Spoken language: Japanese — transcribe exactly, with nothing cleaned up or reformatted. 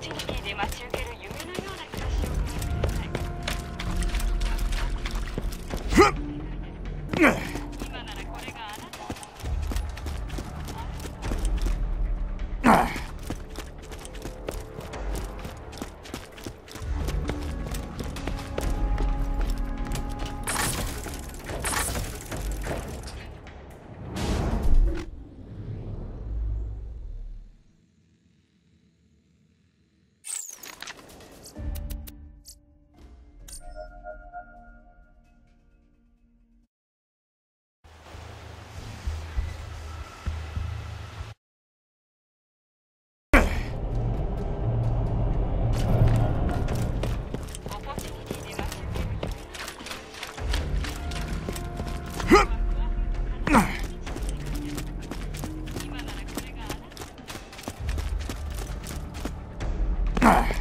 チュニティで待ち受ける夢のような暮らしをご覧ください。今ならこれがあなた Ah!